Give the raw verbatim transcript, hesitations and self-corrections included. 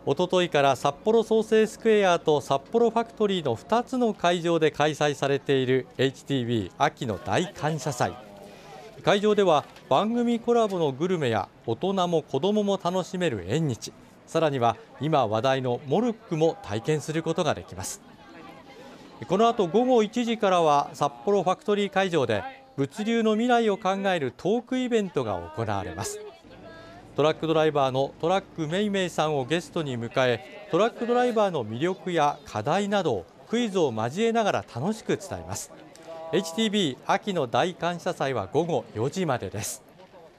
おとといから札幌創生スクエアと札幌ファクトリーのふたつの会場で開催されている エイチティービー 秋の大感謝祭。会場では番組コラボのグルメや大人も子どもも楽しめる縁日、さらには今話題のモルックも体験することができます。この後午後いちじからは札幌ファクトリー会場で物流の未来を考えるトークイベントが行われます。トラックドライバーのトラックめいめいさんをゲストに迎え、トラックドライバーの魅力や課題などをクイズを交えながら楽しく伝えます。 エイチティービー 秋の大感謝祭は午後よじまでです。